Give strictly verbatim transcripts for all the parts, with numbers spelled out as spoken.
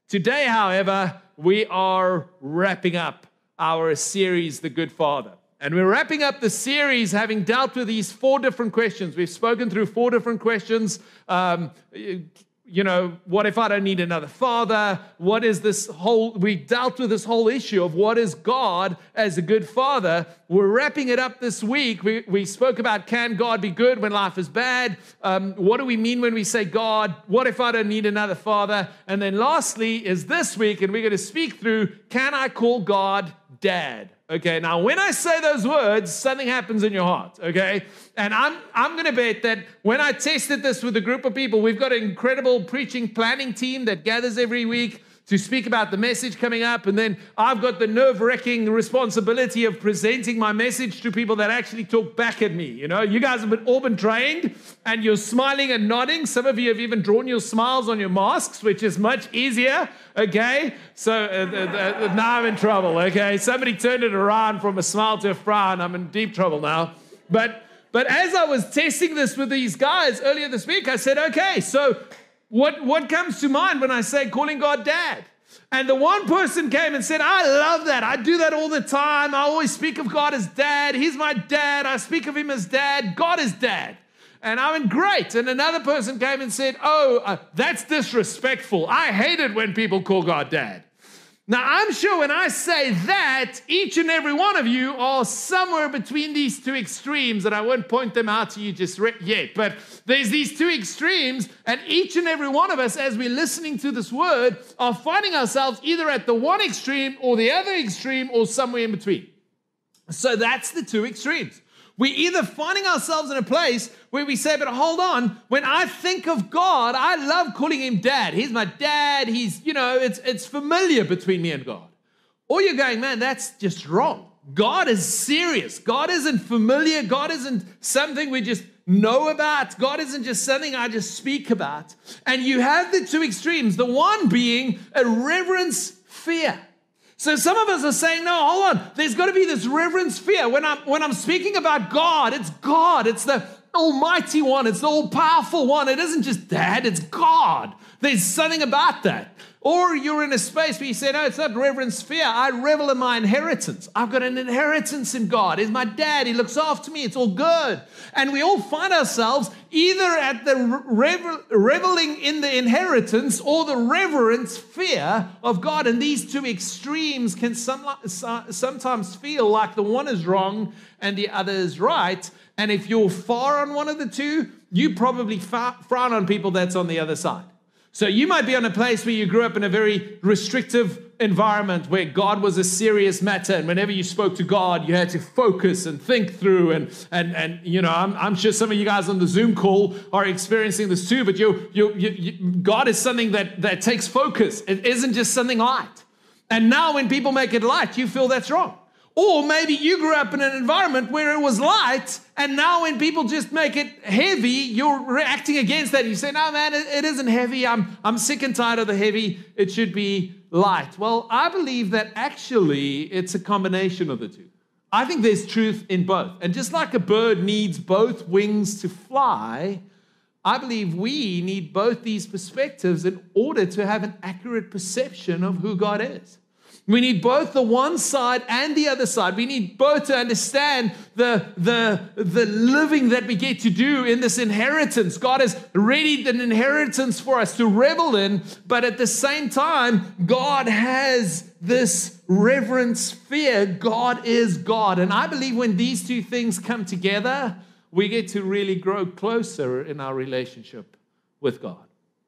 Today, however, we are wrapping up our series, The Good Father. And we're wrapping up the series having dealt with these four different questions. We've spoken through four different questions. Um, you know, what if I don't need another father? What is this whole, we dealt with this whole issue of what is God as a good father. We're wrapping it up this week. We, we spoke about, can God be good when life is bad? Um, what do we mean when we say God? What if I don't need another father? And then lastly is this week, and we're going to speak through, can I call God Dad? Okay, now when I say those words, something happens in your heart, okay? And I'm I'm going to bet that when I tested this with a group of people, we've got an incredible preaching planning team that gathers every week to speak about the message coming up. And then I've got the nerve-wracking responsibility of presenting my message to people that actually talk back at me. You know, you guys have been, all been trained, and you're smiling and nodding. Some of you have even drawn your smiles on your masks, which is much easier, okay? So uh, uh, now I'm in trouble, okay? Somebody turned it around from a smile to a frown. I'm in deep trouble now. But, but as I was testing this with these guys earlier this week, I said, okay, so What what comes to mind when I say calling God Dad? And the one person came and said, I love that. I do that all the time. I always speak of God as Dad. He's my dad. I speak of him as Dad. God is Dad. And I went, great. And another person came and said, oh, uh, that's disrespectful. I hate it when people call God Dad. Now, I'm sure when I say that, each and every one of you are somewhere between these two extremes, and I won't point them out to you just yet, but there's these two extremes, and each and every one of us, as we're listening to this word, are finding ourselves either at the one extreme or the other extreme or somewhere in between. So that's the two extremes. We're either finding ourselves in a place where we say, but hold on, when I think of God, I love calling him Dad. He's my dad. He's, you know, it's, it's familiar between me and God. Or you're going, man, that's just wrong. God is serious. God isn't familiar. God isn't something we just know about. God isn't just something I just speak about. And you have the two extremes, the one being a reverence fear. So some of us are saying, no, hold on. There's got to be this reverence fear. When I'm, when I'm speaking about God, it's God. It's the almighty one. It's the all-powerful one. It isn't just Dad. It's God. There's something about that. Or you're in a space where you say, no, it's not reverence fear. I revel in my inheritance. I've got an inheritance in God. He's my dad. He looks after me. It's all good. And we all find ourselves either at the revel- reveling in the inheritance or the reverence fear of God. And these two extremes can some, sometimes feel like the one is wrong and the other is right. And if you're far on one of the two, you probably frown on people that's on the other side. So you might be on a place where you grew up in a very restrictive environment where God was a serious matter, and whenever you spoke to God, you had to focus and think through. And and and you know, I'm I'm sure some of you guys on the Zoom call are experiencing this too. But you you, you, you God is something that that takes focus. It isn't just something light. And now when people make it light, you feel that's wrong. Or maybe you grew up in an environment where it was light, and now when people just make it heavy, you're reacting against that. You say, no, man, it, it isn't heavy. I'm, I'm sick and tired of the heavy. It should be light. Well, I believe that actually it's a combination of the two. I think there's truth in both. And just like a bird needs both wings to fly, I believe we need both these perspectives in order to have an accurate perception of who God is. We need both the one side and the other side. We need both to understand the, the, the living that we get to do in this inheritance. God has readied an inheritance for us to revel in, but at the same time, God has this reverence fear. God is God. And I believe when these two things come together, we get to really grow closer in our relationship with God.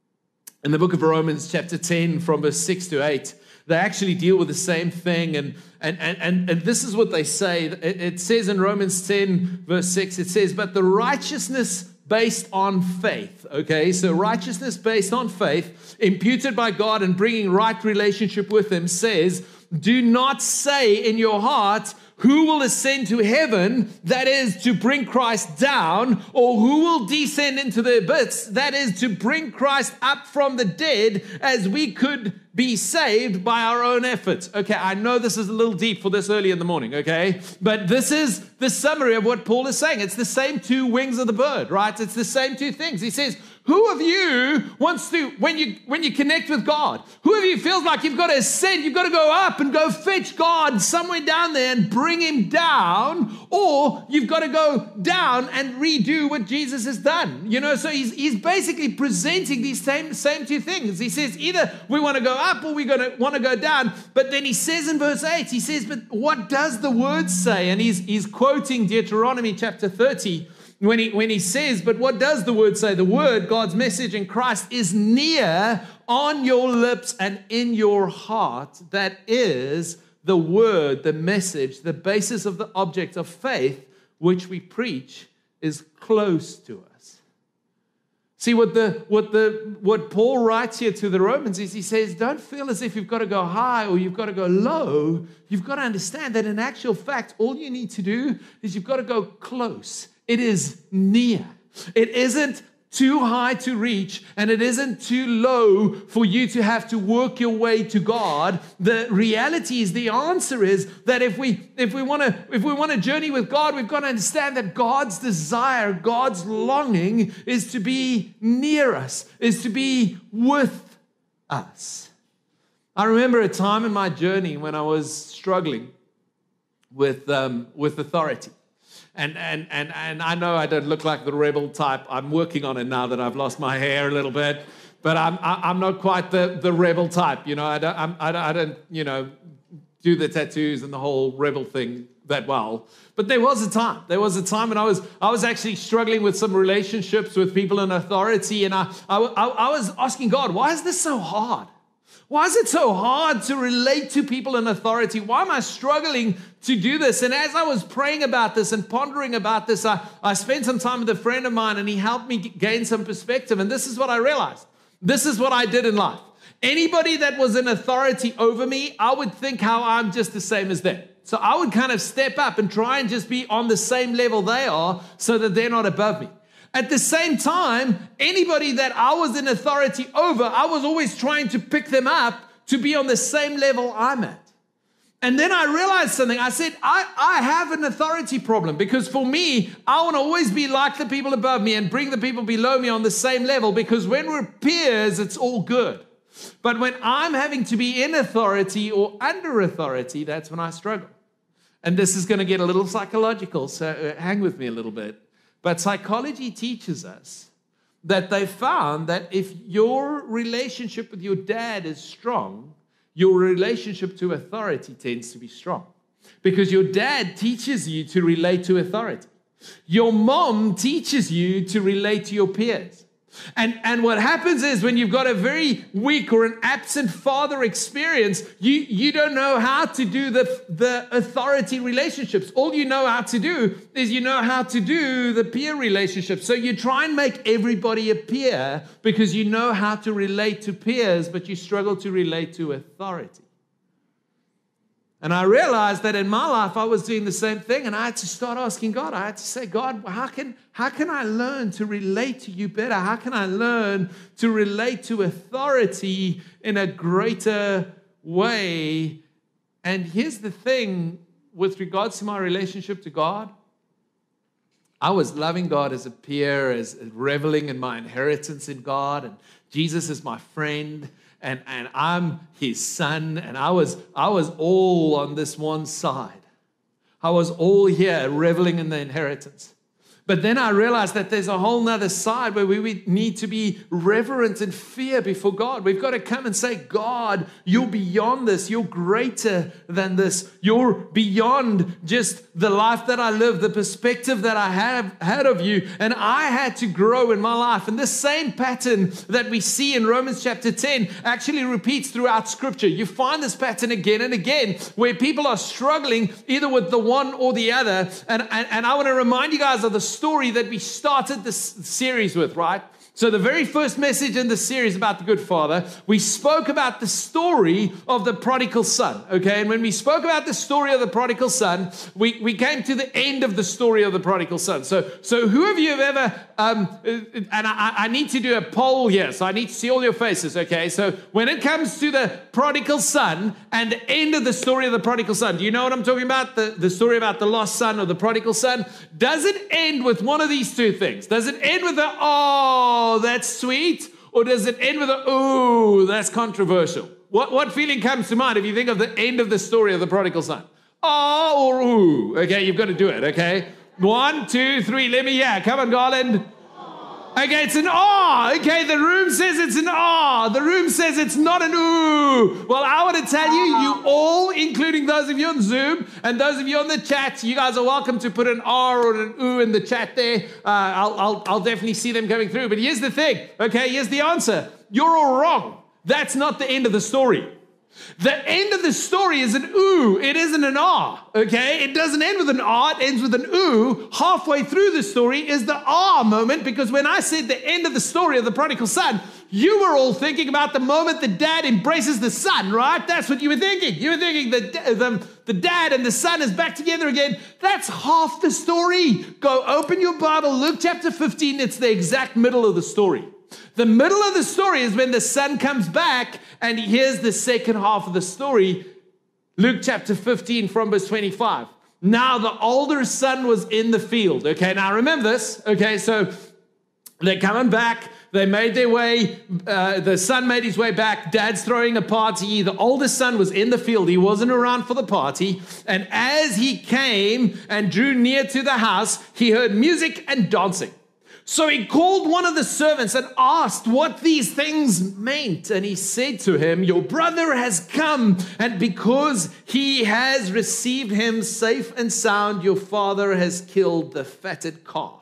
In the book of Romans, chapter ten, from verse six to eight, they actually deal with the same thing. And, and, and, and this is what they say. It, it says in Romans ten, verse six, it says, but the righteousness based on faith, okay? So righteousness based on faith, imputed by God and bringing right relationship with him, says, do not say in your heart, who will ascend to heaven, that is to bring Christ down, or who will descend into the abyss, that is to bring Christ up from the dead, as we could be saved by our own efforts. Okay, I know this is a little deep for this early in the morning, okay? But this is the summary of what Paul is saying. It's the same two wings of the bird, right? It's the same two things. He says, Who of you wants to, when you when you connect with God, who of you feels like you've got to ascend, you've got to go up and go fetch God somewhere down there and bring him down, or you've got to go down and redo what Jesus has done? You know, so he's, he's basically presenting these same, same two things. He says either we want to go up or we're going to want to go down. But then he says in verse eight, he says, but what does the word say? And he's, he's quoting Deuteronomy chapter thirty when he, when he says, but what does the word say? The word, God's message in Christ, is near, on your lips and in your heart. That is the word, the message, the basis of the object of faith, which we preach, is close to us. See, what the what the what Paul writes here to the Romans is he says, don't feel as if you've got to go high or you've got to go low. You've got to understand that in actual fact, all you need to do is you've got to go close. It is near. It isn't too high to reach, and it isn't too low for you to have to work your way to God. The reality is, the answer is that if we if we want to if we want to journey with God, we've got to understand that God's desire, God's longing is to be near us, is to be with us. I remember a time in my journey when I was struggling with um, with authority. And, and and and I know I don't look like the rebel type. I'm working on it now that I've lost my hair a little bit, but I'm I'm not quite the, the rebel type. You know, I don't I'm, I don't I don't you know do the tattoos and the whole rebel thing that well. But there was a time. There was a time when I was I was actually struggling with some relationships with people in authority, and I I, I was asking God, why is this so hard? Why is it so hard to relate to people in authority? Why am I struggling to do this? And as I was praying about this and pondering about this, I, I spent some time with a friend of mine, and he helped me gain some perspective. And this is what I realized. This is what I did in life. Anybody that was in authority over me, I would think how I'm just the same as them. So I would kind of step up and try and just be on the same level they are so that they're not above me. At the same time, anybody that I was in authority over, I was always trying to pick them up to be on the same level I'm at. And then I realized something. I said, I, I have an authority problem, because for me, I want to always be like the people above me and bring the people below me on the same level, because when we're peers, it's all good. But when I'm having to be in authority or under authority, that's when I struggle. And this is going to get a little psychological, so hang with me a little bit. But psychology teaches us that they found that if your relationship with your dad is strong, your relationship to authority tends to be strong. Because your dad teaches you to relate to authority. Your mom teaches you to relate to your peers. And, and what happens is, when you've got a very weak or an absent father experience, you, you don't know how to do the, the authority relationships. All you know how to do is you know how to do the peer relationships. So you try and make everybody a peer because you know how to relate to peers, but you struggle to relate to authority. And I realized that in my life, I was doing the same thing, and I had to start asking God. I had to say, God, how can, how can I learn to relate to you better? How can I learn to relate to authority in a greater way? And here's the thing with regards to my relationship to God. I was loving God as a peer, as reveling in my inheritance in God, and Jesus is my friend. And, and I'm his son, and I was I was all on this one side. I was all here reveling in the inheritance. But then I realized that there's a whole nother side where we need to be reverent and fear before God. We've got to come and say, God, you're beyond this. You're greater than this. You're beyond just the life that I live, the perspective that I have had of you. And I had to grow in my life. And this same pattern that we see in Romans chapter ten actually repeats throughout Scripture. You find this pattern again and again where people are struggling either with the one or the other. And, and, and I want to remind you guys of the story that we started this series with, right? So the very first message in the series about the good father, we spoke about the story of the prodigal son, okay? And when we spoke about the story of the prodigal son, we, we came to the end of the story of the prodigal son. So, so who of you have ever, um, and I, I need to do a poll here, so I need to see all your faces, okay? So when it comes to the prodigal son and the end of the story of the prodigal son, do you know what I'm talking about? The, the story about the lost son or the prodigal son? Does it end with one of these two things? Does it end with the, oh, oh, that's sweet? Or does it end with a, ooh, that's controversial? What, what feeling comes to mind if you think of the end of the story of the prodigal son? Oh, or ooh. Okay, you've got to do it, okay? One, two, three, let me hear. Come on, Garland. Okay, it's an ah. Okay, the room says it's an ah. The room says it's not an ooh. Well, I want to tell you, you all, including those of you on Zoom and those of you on the chat, you guys are welcome to put an R or an ooh in the chat there. Uh, I'll, I'll, I'll definitely see them coming through. But here's the thing. Okay, here's the answer. You're all wrong. That's not the end of the story. The end of the story is an ooh. It isn't an ah, okay? It doesn't end with an ah. It ends with an ooh. Halfway through the story is the ah moment, because when I said the end of the story of the prodigal son, you were all thinking about the moment the dad embraces the son, right? That's what you were thinking. You were thinking the, the, the dad and the son is back together again. That's half the story. Go open your Bible, Luke chapter fifteen. It's the exact middle of the story. The middle of the story is when the son comes back, and here's the second half of the story. Luke chapter fifteen from verse twenty-five. Now the older son was in the field. Okay, now remember this. Okay, so they're coming back. They made their way. Uh, the son made his way back. Dad's throwing a party. The oldest son was in the field. He wasn't around for the party. And as he came and drew near to the house, he heard music and dancing. So he called one of the servants and asked what these things meant. And he said to him, your brother has come, and because he has received him safe and sound, your father has killed the fatted calf.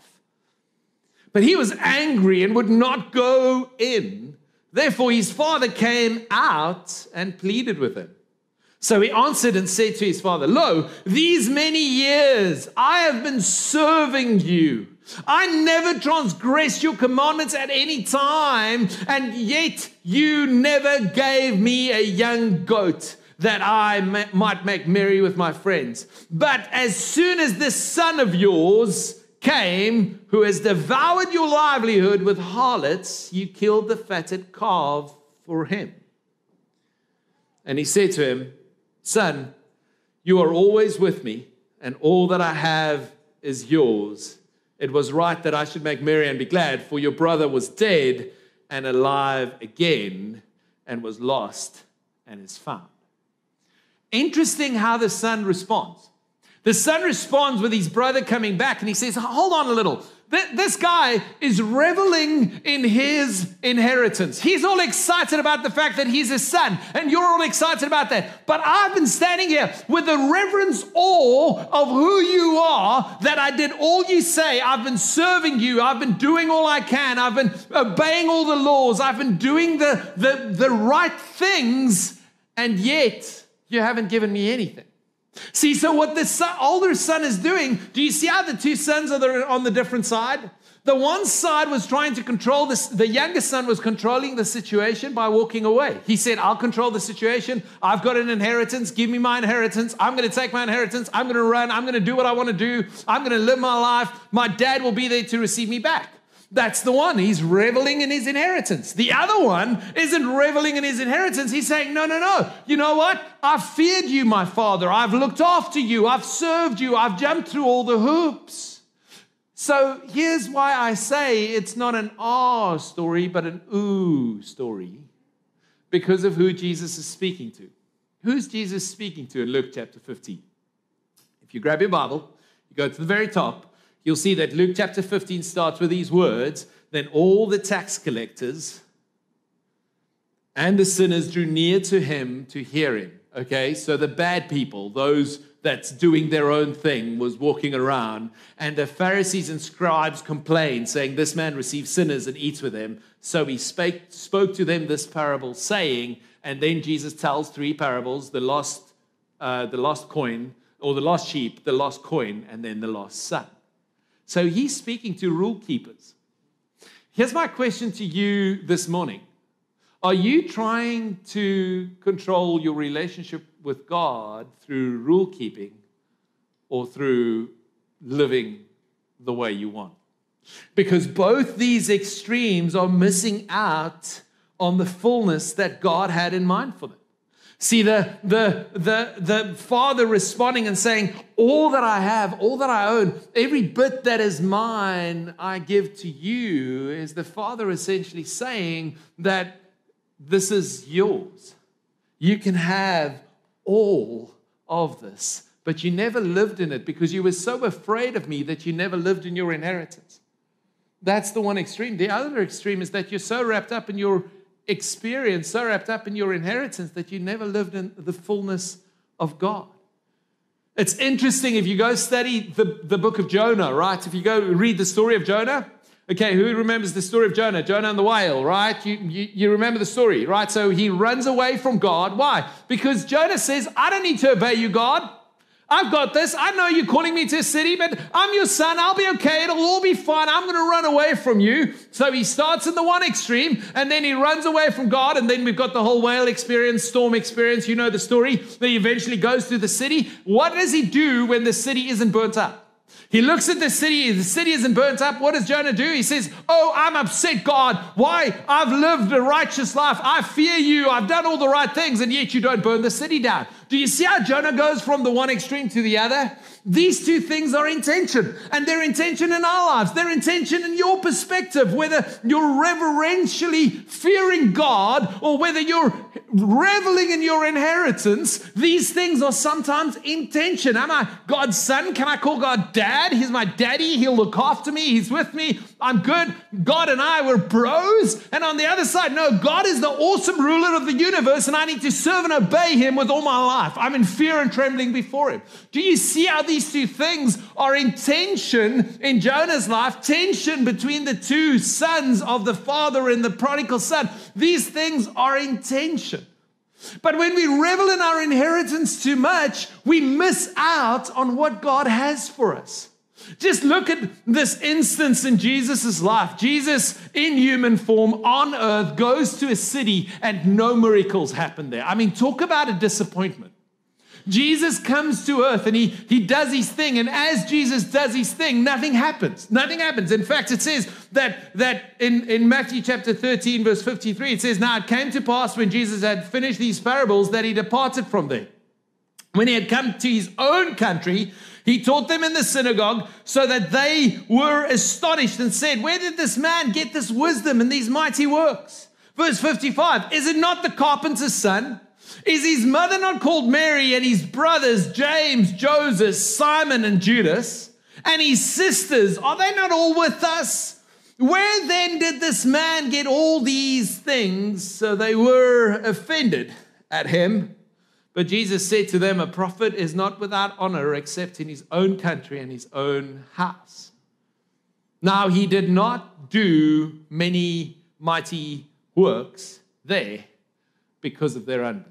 But he was angry and would not go in. Therefore his father came out and pleaded with him. So he answered and said to his father, lo, these many years I have been serving you. I never transgressed your commandments at any time, and yet you never gave me a young goat that I ma- might make merry with my friends. But as soon as this son of yours came, who has devoured your livelihood with harlots, you killed the fatted calf for him. And he said to him, son, you are always with me, and all that I have is yours. It was right that I should make merry and be glad, for your brother was dead and alive again, and was lost and is found. Interesting how the son responds. The son responds with his brother coming back, and he says, hold on a little. This guy is reveling in his inheritance. He's all excited about the fact that he's his son, and you're all excited about that. But I've been standing here with the reverence awe of who you are, that I did all you say. I've been serving you. I've been doing all I can. I've been obeying all the laws. I've been doing the, the, the right things, and yet you haven't given me anything. See, so what the son, older son is doing, do you see how the two sons are on the different side? The one side was trying to control this. The younger son was controlling the situation by walking away. He said, I'll control the situation. I've got an inheritance. Give me my inheritance. I'm going to take my inheritance. I'm going to run. I'm going to do what I want to do. I'm going to live my life. My dad will be there to receive me back. That's the one. He's reveling in his inheritance. The other one isn't reveling in his inheritance. He's saying, no, no, no. You know what? I've feared you, my father. I've looked after you. I've served you. I've jumped through all the hoops. So here's why I say it's not an ah story, but an ooh story, because of who Jesus is speaking to. Who's Jesus speaking to in Luke chapter fifteen? If you grab your Bible, you go to the very top, you'll see that Luke chapter fifteen starts with these words. Then all the tax collectors and the sinners drew near to him to hear him. Okay, so the bad people, those that's doing their own thing, was walking around. And the Pharisees and scribes complained, saying, this man receives sinners and eats with them. So he spake, spoke to them this parable, saying, and then Jesus tells three parables, the lost, uh, the lost coin, or the lost sheep, the lost coin, and then the lost son. So he's speaking to rule keepers. Here's my question to you this morning. Are you trying to control your relationship with God through rule keeping or through living the way you want? Because both these extremes are missing out on the fullness that God had in mind for them. See, the, the, the, the father responding and saying, all that I have, all that I own, every bit that is mine, I give to you, is the father essentially saying that this is yours. You can have all of this, but you never lived in it because you were so afraid of me that you never lived in your inheritance. That's the one extreme. The other extreme is that you're so wrapped up in your experience, so wrapped up in your inheritance that you never lived in the fullness of God. It's interesting if you go study the, the book of Jonah, right? If you go read the story of Jonah, okay, who remembers the story of Jonah? Jonah and the whale, right? You, you, you remember the story, right? So he runs away from God. Why? Because Jonah says, I don't need to obey you, God. I've got this. I know you're calling me to a city, but I'm your son. I'll be okay. It'll all be fine. I'm going to run away from you. So he starts in the one extreme, and then he runs away from God, and then we've got the whole whale experience, storm experience. You know the story. Then he eventually goes to the city. What does he do when the city isn't burnt up? He looks at the city. The city isn't burnt up. What does Jonah do? He says, oh, I'm upset, God. Why? I've lived a righteous life. I fear you. I've done all the right things, and yet you don't burn the city down. Do you see how Jonah goes from the one extreme to the other? These two things are in tension, and they're in tension in our lives. They're in tension in your perspective, whether you're reverentially fearing God or whether you're reveling in your inheritance. These things are sometimes in tension. Am I God's son? Can I call God dad? He's my daddy. He'll look after me. He's with me. I'm good. God and I were bros. And on the other side, no, God is the awesome ruler of the universe, and I need to serve and obey him with all my life. I'm in fear and trembling before him. Do you see how these two things are in tension in Jonah's life? Tension between the two sons of the father and the prodigal son. These things are in tension. But when we revel in our inheritance too much, we miss out on what God has for us. Just look at this instance in Jesus' life. Jesus, in human form, on earth, goes to a city and no miracles happen there. I mean, talk about a disappointment. Jesus comes to earth and he, he does his thing. And as Jesus does his thing, nothing happens. Nothing happens. In fact, it says that, that in, in Matthew chapter thirteen, verse fifty-three, it says, now it came to pass when Jesus had finished these parables that he departed from there. When he had come to his own country, he taught them in the synagogue so that they were astonished and said, where did this man get this wisdom and these mighty works? Verse fifty-five, is it not the carpenter's son? Is his mother not called Mary, and his brothers James, Joseph, Simon, and Judas? And his sisters, are they not all with us? Where then did this man get all these things? So they were offended at him. But Jesus said to them, a prophet is not without honor except in his own country and his own house. Now he did not do many mighty works there because of their unbelief.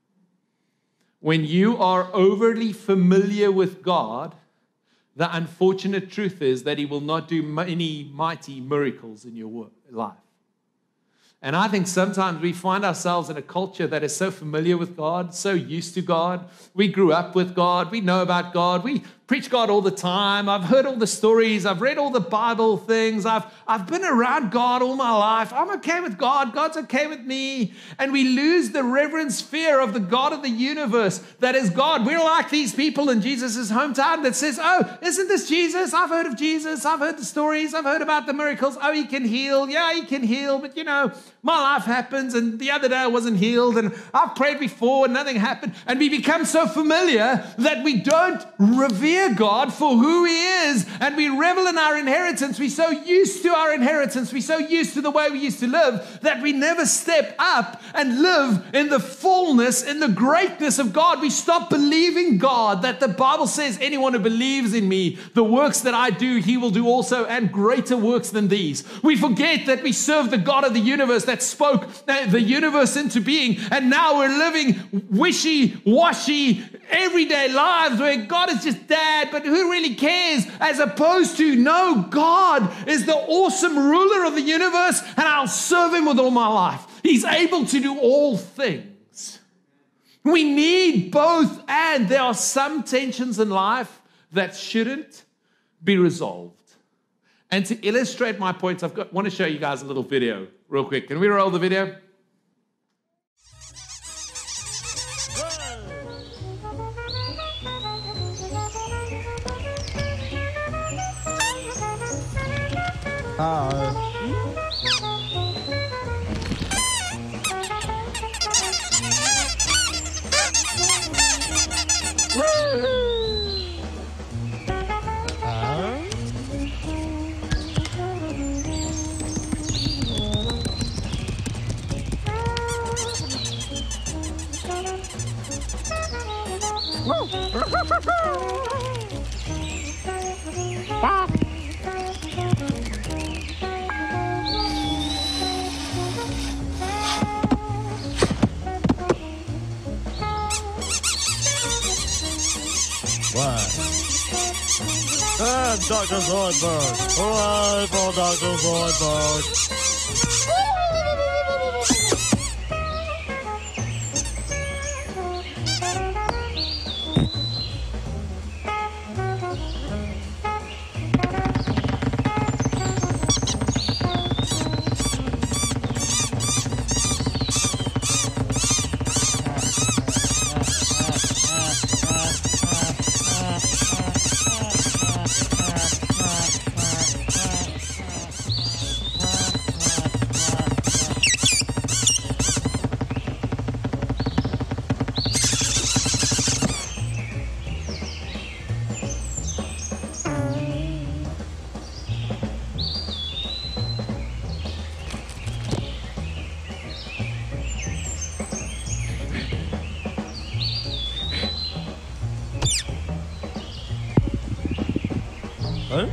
When you are overly familiar with God, the unfortunate truth is that he will not do many mighty miracles in your life. And I think sometimes we find ourselves in a culture that is so familiar with God, so used to God. We grew up with God. We know about God. We preach God all the time. I've heard all the stories. I've read all the Bible things. I've, I've been around God all my life. I'm okay with God. God's okay with me. And we lose the reverence fear of the God of the universe that is God. We're like these people in Jesus' hometown that says, oh, isn't this Jesus? I've heard of Jesus. I've heard the stories. I've heard about the miracles. Oh, he can heal. Yeah, he can heal. But, you know, my life happens, and the other day I wasn't healed, and I've prayed before and nothing happened. And we become so familiar that we don't revere God for who he is, and we revel in our inheritance. We're so used to our inheritance. We're so used to the way we used to live that we never step up and live in the fullness, in the greatness of God. We stop believing God, that the Bible says anyone who believes in me, the works that I do, he will do also, and greater works than these. We forget that we serve the God of the universe that spoke the universe into being, and now we're living wishy-washy everyday lives where God is just dad, but who really cares? As opposed to, no, God is the awesome ruler of the universe, and I'll serve him with all my life. He's able to do all things. We need both, and there are some tensions in life that shouldn't be resolved. And to illustrate my points, I've got, want to show you guys a little video real quick. Can we roll the video? And Doctor Zoidberg. Hooray for Doctor Zoidberg. Huh?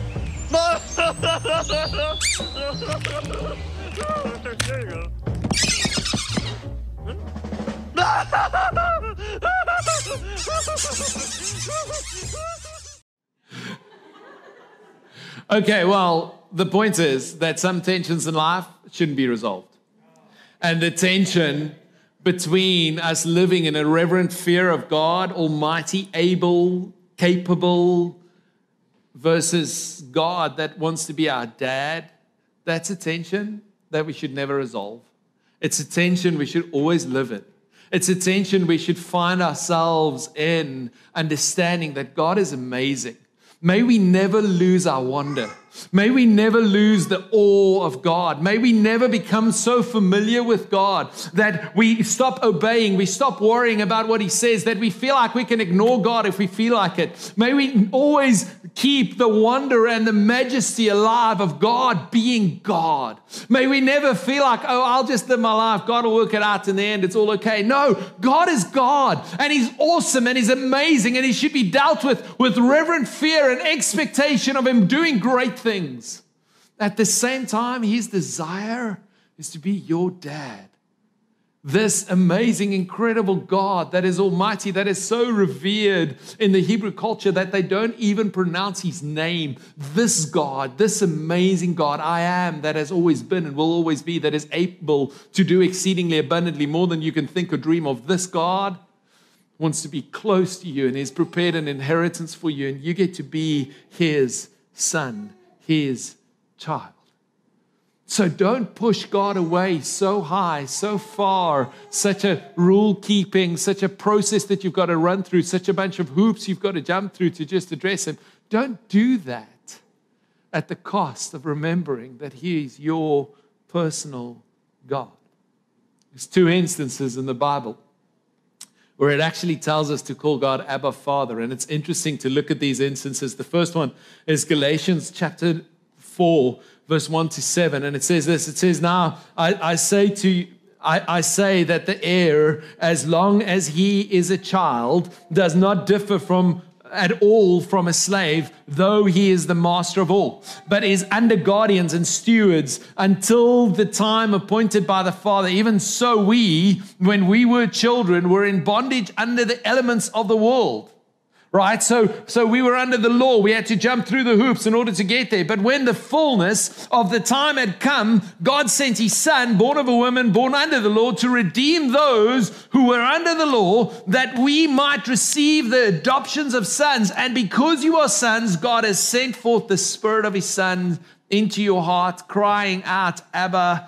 There you go. Okay, well, the point is that some tensions in life shouldn't be resolved. And the tension between us living in a reverent fear of God, almighty, able, capable, versus God that wants to be our dad, that's a tension that we should never resolve. It's a tension we should always live in. It's a tension we should find ourselves in, understanding that God is amazing. May we never lose our wonder. May we never lose the awe of God. May we never become so familiar with God that we stop obeying, we stop worrying about what He says, that we feel like we can ignore God if we feel like it. May we always keep the wonder and the majesty alive of God being God. May we never feel like, oh, I'll just live my life. God will work it out in the end. It's all okay. No, God is God, and He's awesome, and He's amazing, and He should be dealt with with reverent fear and expectation of Him doing great things. At the same time, His desire is to be your dad. This amazing, incredible God that is almighty, that is so revered in the Hebrew culture that they don't even pronounce His name. This God, this amazing God, I am, that has always been and will always be, that is able to do exceedingly abundantly more than you can think or dream of. This God wants to be close to you and has prepared an inheritance for you, and you get to be His son, His child. So don't push God away so high, so far, such a rule keeping, such a process that you've got to run through, such a bunch of hoops you've got to jump through to just address Him. Don't do that at the cost of remembering that He is your personal God. There's two instances in the Bible where it actually tells us to call God Abba Father. And it's interesting to look at these instances. The first one is Galatians chapter four, verse one to seven. And it says this, it says, now I, I say to you, I, I say that the heir, as long as he is a child, does not differ from at all from a slave, though he is the master of all, but is under guardians and stewards until the time appointed by the Father. Even so we, when we were children, were in bondage under the elements of the world. Right? So, so we were under the law. We had to jump through the hoops in order to get there. But when the fullness of the time had come, God sent His Son, born of a woman, born under the law, to redeem those who were under the law, that we might receive the adoptions of sons. And because you are sons, God has sent forth the Spirit of His Son into your heart, crying out, Abba,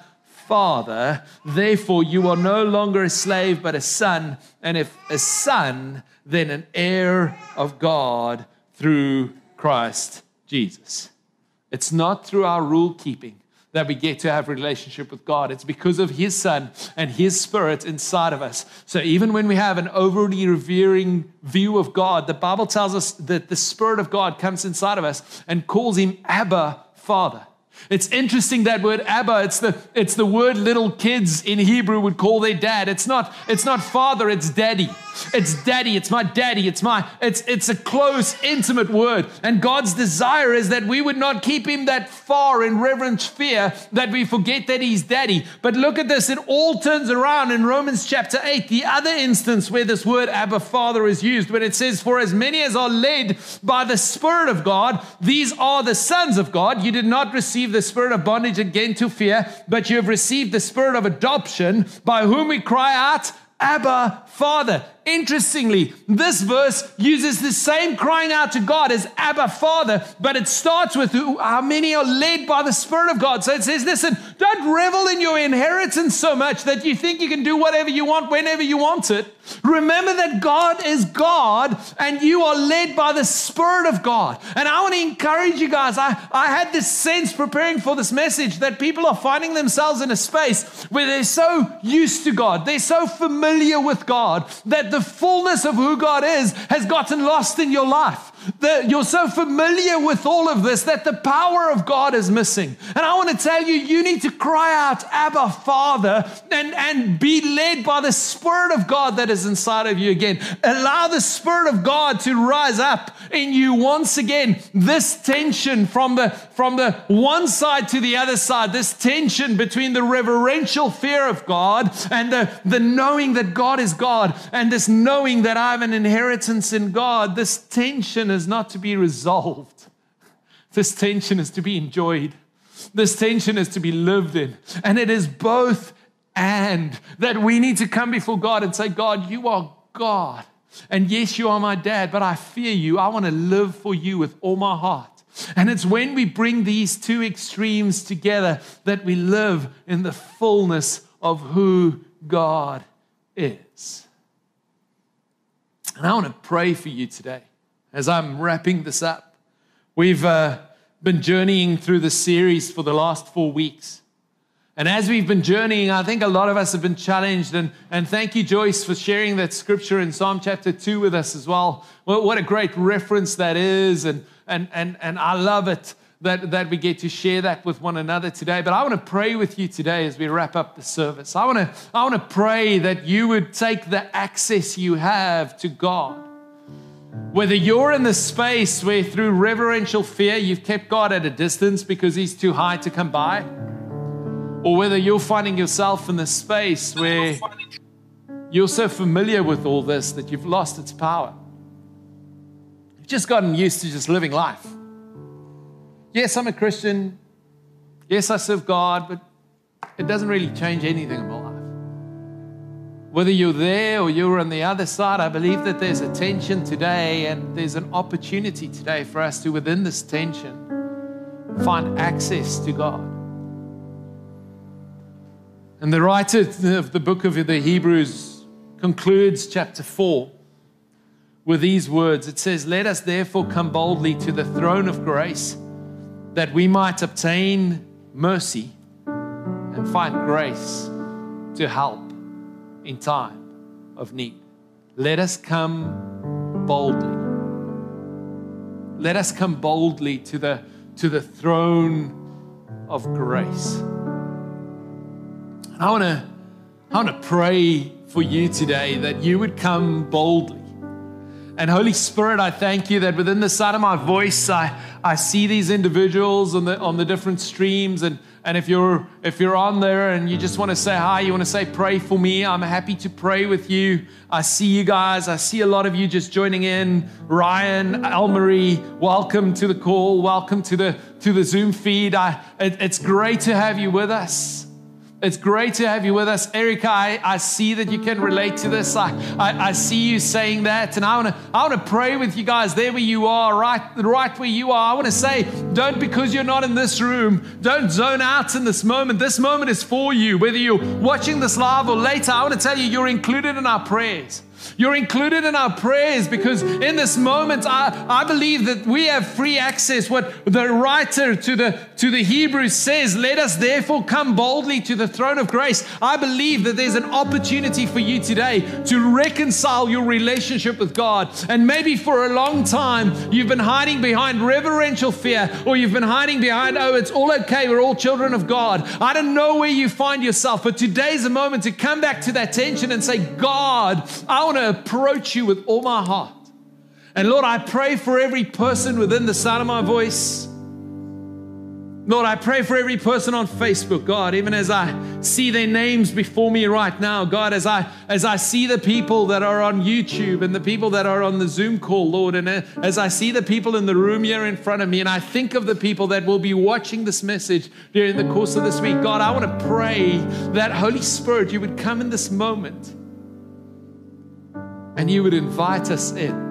Father. Therefore, you are no longer a slave, but a son. And if a son, then an heir of God through Christ Jesus. It's not through our rule keeping that we get to have a relationship with God. It's because of His Son and His Spirit inside of us. So even when we have an overly revering view of God, the Bible tells us that the Spirit of God comes inside of us and calls Him Abba, Father. It's interesting, that word Abba, it's the it's the word little kids in Hebrew would call their dad. It's not it's not father, it's daddy. It's daddy, it's my daddy, it's my it's it's a close, intimate word. And God's desire is that we would not keep Him that far in reverent fear that we forget that He's daddy. But look at this, it all turns around in Romans chapter eight, the other instance where this word Abba, Father is used, when it says, for as many as are led by the Spirit of God, these are the sons of God. You did not receive the spirit of bondage again to fear, but you have received the spirit of adoption, by whom we cry out, Abba, Father. Interestingly, this verse uses the same crying out to God as Abba, Father, but it starts with who, how many are led by the Spirit of God. So it says, listen, don't revel in your inheritance so much that you think you can do whatever you want whenever you want it. Remember that God is God and you are led by the Spirit of God. And I want to encourage you guys. I, I had this sense preparing for this message that people are finding themselves in a space where they're so used to God, they're so familiar with God, that the fullness of who God is has gotten lost in your life. The, you're so familiar with all of this that the power of God is missing. And I want to tell you, you need to cry out, Abba, Father, and, and be led by the Spirit of God that is inside of you again. Allow the Spirit of God to rise up in you once again. This tension from the, from the one side to the other side, this tension between the reverential fear of God and the, the knowing that God is God, and this knowing that I have an inheritance in God, this tension is not to be resolved. This tension is to be enjoyed. This tension is to be lived in. And it is both and, that we need to come before God and say, God, you are God. And yes, you are my dad, but I fear you. I want to live for you with all my heart. And it's when we bring these two extremes together that we live in the fullness of who God is. And I want to pray for you today. As I'm wrapping this up, we've uh, been journeying through the series for the last four weeks. And as we've been journeying, I think a lot of us have been challenged. And, and thank you, Joyce, for sharing that scripture in Psalm chapter two with us as well. Well, what a great reference that is. And, and, and, and I love it that, that we get to share that with one another today. But I want to pray with you today as we wrap up the service. I want to, I want to pray that you would take the access you have to God. Whether you're in the space where through reverential fear you've kept God at a distance because He's too high to come by, or whether you're finding yourself in the space where you're so familiar with all this that you've lost its power. You've just gotten used to just living life. Yes, I'm a Christian. Yes, I serve God, but it doesn't really change anything in my life. Whether you're there or you're on the other side, I believe that there's a tension today, and there's an opportunity today for us to, within this tension, find access to God. And the writer of the book of the Hebrews concludes chapter four with these words. It says, let us therefore come boldly to the throne of grace, that we might obtain mercy and find grace to help in time of need. Let us come boldly. Let us come boldly to the, to the throne of grace. And I want to I want to pray for you today that you would come boldly. And Holy Spirit, I thank you that within the sound of my voice, I, I see these individuals on the on the different streams. And, and if you're if you're on there and you just want to say hi, you want to say pray for me, I'm happy to pray with you. I see you guys. I see a lot of you just joining in. Ryan, Elmarie, welcome to the call. Welcome to the to the Zoom feed. I, it, it's great to have you with us. It's great to have you with us. Erica, I, I see that you can relate to this. I, I, I see you saying that. And I want to I want to pray with you guys there where you are, right, right where you are. I want to say, don't, because you're not in this room, don't zone out in this moment. This moment is for you. Whether you're watching this live or later, I want to tell you, you're included in our prayers. You're included in our prayers because in this moment, I, I believe that we have free access. What the writer to the, to the Hebrews says, let us therefore come boldly to the throne of grace. I believe that there's an opportunity for you today to reconcile your relationship with God. And maybe for a long time, you've been hiding behind reverential fear, or you've been hiding behind, oh, it's all okay, we're all children of God. I don't know where you find yourself, but today's a moment to come back to that tension and say, God, I want to approach you with all my heart. And Lord, I pray for every person within the sound of my voice. Lord, I pray for every person on Facebook, God, even as I see their names before me right now, God, as I as I see the people that are on YouTube and the people that are on the Zoom call, Lord, and as I see the people in the room here in front of me, and I think of the people that will be watching this message during the course of this week, God, I want to pray that Holy Spirit, you would come in this moment and you would invite us in.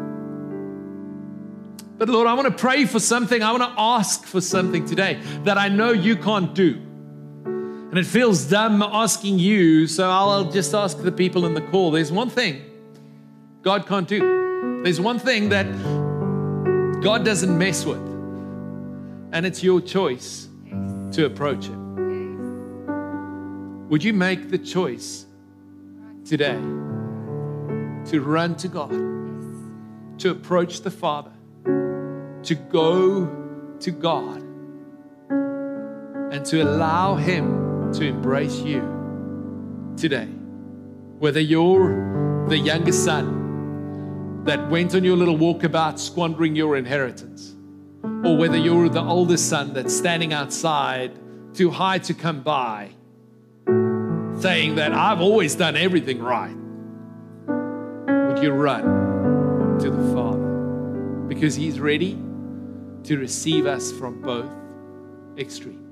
But Lord, I want to pray for something. I want to ask for something today that I know you can't do. And it feels dumb asking you, so I'll just ask the people in the call. There's one thing God can't do. There's one thing that God doesn't mess with. And it's your choice to approach it. Would you make the choice today to run to God, to approach the Father, to go to God, and to allow Him to embrace you today? Whether you're the youngest son that went on your little walkabout squandering your inheritance, or whether you're the oldest son that's standing outside too high to come by, saying that I've always done everything right, would you run to the Father? Because He's ready to receive us from both extremes.